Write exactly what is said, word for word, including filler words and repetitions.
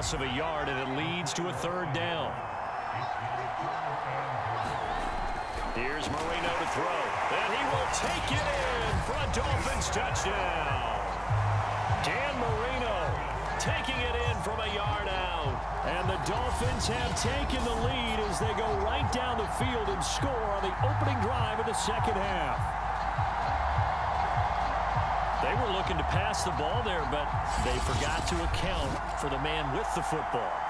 loss of a yard, and it leads to a third down. Here's Marino to throw, and he will take it in for a Dolphins touchdown. Dan Marino taking it in from a yard out. And the Dolphins have taken the lead as they go right down the field and score on the opening drive of the second half. They were looking to pass the ball there, but they forgot to account for the man with the football.